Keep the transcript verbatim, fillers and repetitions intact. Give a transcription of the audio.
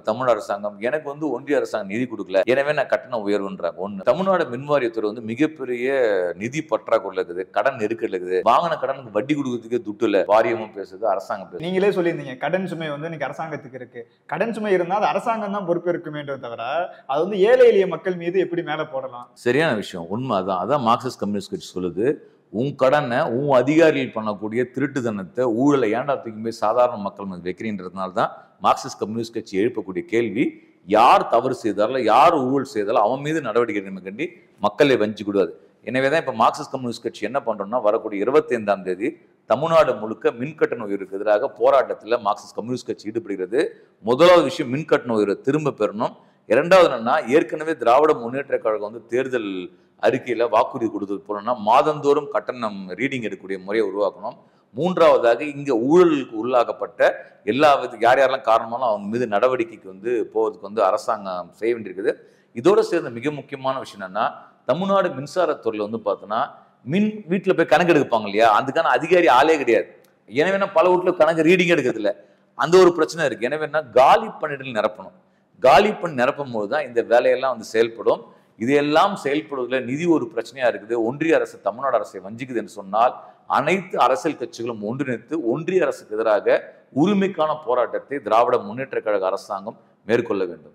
தமிழ் அரசாங்கம் எனக்கு வந்து ஒன்றிய அரசாங்கம் நிதி கொடுக்கல, எனவே நான் கட்டண உயர்வுன்றாங்க. ஒண்ணு, தமிழ்நாடு மின் வாரியத்துறை வந்து மிகப்பெரிய நிதி பற்றாக்குறை இருக்குது, கடன் நெருக்கடி இருக்குது, வாங்கின கடனுக்கு வட்டி கொடுக்கறதுக்கே துட்டு இல்ல. வாரியமும் பேசுது, அரசாங்கம் பேசுது. நீங்களே சொல்லியிருந்தீங்க கடன் சுமை வந்து இன்னைக்கு அரசாங்கத்துக்கு இருக்கு. கடன் சுமை இருந்தா அது அரசாங்கம் தான் பொறுப்பேற்குமே தவிர அது வந்து ஏழை எளிய மக்கள் மீது எப்படி மேல போடலாம்? சரியான விஷயம், உண்மை அதான். அதான் மார்க்சிஸ்ட் கம்யூனிஸ்ட் கட்சி சொல்லுது, உன் கடனை உன் அதிகாரிகள் பண்ணக்கூடிய திருட்டுத்தனத்தை ஊழலை ஏன்டா தூக்கி போய் சாதாரண மக்கள் மீது வைக்கிறீன்றதுனால தான் மார்க்சிஸ்ட் கம்யூனிஸ்ட் கட்சி எழுப்பக்கூடிய கேள்வி, யார் தவறு செய்தாலும் யார் ஊழல் செய்தாலும் அவன் மீது நடவடிக்கை எடுக்கணுமே கண்டி மக்களை வஞ்சி கூடாது. எனவே தான் இப்போ மார்க்சிஸ்ட் கம்யூனிஸ்ட் கட்சி என்ன பண்றோம்னா, வரக்கூடிய இருபத்தி ஐந்தாம் தேதி தமிழ்நாடு முழுக்க மின்கட்டண உயர்வுக்கு எதிராக போராட்டத்தில் மார்க்சிஸ்ட் கம்யூனிஸ்ட் கட்சி ஈடுபடுகிறது. முதலாவது விஷயம் மின்கட்டண உயர்வை திரும்ப பெறணும். இரண்டாவது என்னன்னா, ஏற்கனவே திராவிட முன்னேற்ற கழகம் வந்து தேர்தல் அறிக்கையில வாக்குறுதி கொடுத்தது போலன்னா மாதந்தோறும் கட்டணம் ரீடிங் எடுக்கக்கூடிய முறையை உருவாக்கணும். மூன்றாவதாக இங்க ஊழலுக்கு உள்ளாகப்பட்ட எல்லா யார் யாரெல்லாம் காரணமாலும் அவங்க மீது நடவடிக்கைக்கு வந்து போவதுக்கு வந்து அரசாங்கம் செய்ய வேண்டியிருக்குது. இதோட சேர்ந்த மிக முக்கியமான விஷயம் என்னன்னா, தமிழ்நாடு மின்சாரத்துறையில வந்து பார்த்தோன்னா மின் வீட்டில் போய் கணக்கு எடுப்பாங்க இல்லையா, அதுக்கான அதிகாரி ஆளே கிடையாது. எனவே பல வீட்டில் கணக்கு ரீடிங் எடுக்கிறது இல்லை, அந்த ஒரு பிரச்சனை இருக்கு. எனவே காலி பணியிடல் நிரப்பணும். காலி பண்ணி நிரப்பும் போது தான் இந்த வேலையெல்லாம் வந்து செயல்படும். இதையெல்லாம் செயல்படுவதில் நிதி ஒரு பிரச்சனையா இருக்குது. ஒன்றிய அரசு தமிழ்நாடு அரசை வஞ்சிக்குது என்று சொன்னால் அனைத்து அரசியல் கட்சிகளும் ஒன்றிணைத்து ஒன்றிய அரசுக்கு எதிராக உரிமைக்கான போராட்டத்தை திராவிட முன்னேற்ற கழக அரசாங்கம் மேற்கொள்ள வேண்டும்.